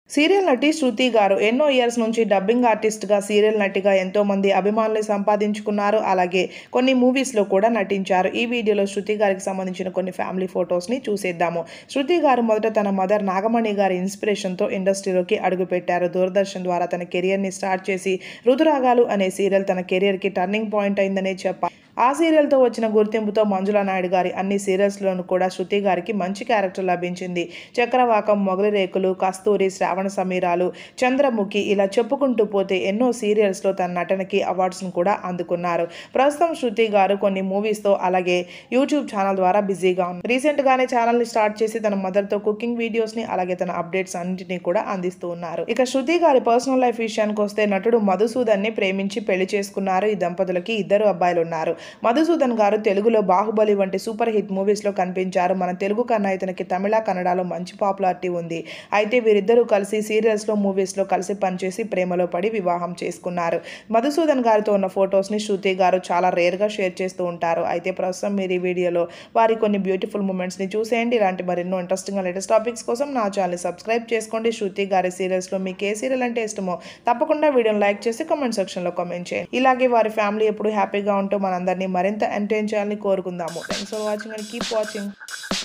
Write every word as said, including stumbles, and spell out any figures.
Serial నటి శృతి గారు ఎన్నో ఇయర్స్ నుంచి డబ్బింగ్ ఆర్టిస్ట్గా సీరియల్ నటిగా ఎంతో మంది అభిమానులు సంపాదించుకున్నారు. అలాగే కొన్ని మూవీస్లో కూడా నటించారు. ఈ వీడియోలో శృతి గారికి సంబంధించిన కొన్ని ఫ్యామిలీ ఫొటోస్ని చూసేద్దాము. శృతి గారు మొదట తన మదర్ నాగమణి గారి ఇన్స్పిరేషన్తో ఇండస్ట్రీలోకి అడుగుపెట్టారు. దూరదర్శన్ ద్వారా తన కెరియర్ని స్టార్ట్ చేసి రుతురాగాలు అనే సీరియల్ తన కెరియర్కి టర్నింగ్ పాయింట్ అయిందనే చెప్పాలి. ఆ సీరియల్తో వచ్చిన గుర్తింపుతో మంజులా నాయుడు గారి అన్ని సీరియల్స్లోనూ కూడా శృతి గారికి మంచి క్యారెక్టర్ లభించింది. చక్రవాకం, మొగలిరేకులు, కస్తూరి, శ్రావణ సమీరాలు, చంద్రముఖి ఇలా చెప్పుకుంటూ పోతే ఎన్నో సీరియల్స్లో తన నటనకి అవార్డ్స్ను కూడా అందుకున్నారు. ప్రస్తుతం శృతి గారు కొన్ని మూవీస్తో అలాగే యూట్యూబ్ ఛానల్ ద్వారా బిజీగా ఉన్నారు. రీసెంట్గానే ఛానల్ని స్టార్ట్ చేసి తన మదర్తో కుకింగ్ వీడియోస్ని అలాగే తన అప్డేట్స్ అన్నింటినీ కూడా అందిస్తూ ఉన్నారు. ఇక శృతి గారి పర్సనల్ లైఫ్ విషయానికి వస్తే నటుడు మధుసూదన్ని ప్రేమించి పెళ్లి చేసుకున్నారు. ఈ దంపతులకి ఇద్దరు అబ్బాయిలు ఉన్నారు. మధుసూదన్ గారు తెలుగులో బాహుబలి వంటి సూపర్ హిట్ మూవీస్లో కనిపించారు. మన తెలుగు కన్నా ఇతనికి తమిళ, కన్నడలో మంచి పాపులారిటీ ఉంది. అయితే వీరిద్దరూ కలిసి సీరియల్స్లో, మూవీస్లో కలిసి పనిచేసి ప్రేమలో పడి వివాహం చేసుకున్నారు. మధుసూదన్ గారితో ఉన్న ఫొటోస్ని శృతి గారు చాలా రేర్గా షేర్ చేస్తూ ఉంటారు. అయితే ప్రస్తుతం మీరు ఈ వీడియోలో వారి కొన్ని బ్యూటిఫుల్ మూమెంట్స్ని చూసేయండి. ఇలాంటి మరెన్నో ఇంట్రెస్టింగ్ లేటెస్ట్ టాపిక్స్ కోసం నా ఛానల్ని సబ్స్క్రైబ్ చేసుకోండి. శృతి గారి సీరియల్స్లో మీకు ఏ సీరియల్ అంటే ఇష్టమో తప్పకుండా వీడియోని లైక్ చేసి కామెంట్ సెక్షన్లో కామెంట్ చేయండి. ఇలాగే వారి ఫ్యామిలీ ఎప్పుడు హ్యాపీగా ఉంటూ మనందరినీ మరింత ఎంటర్టైన్ చేయాలని కోరుకుందాము. Thanks for watching and keep watching.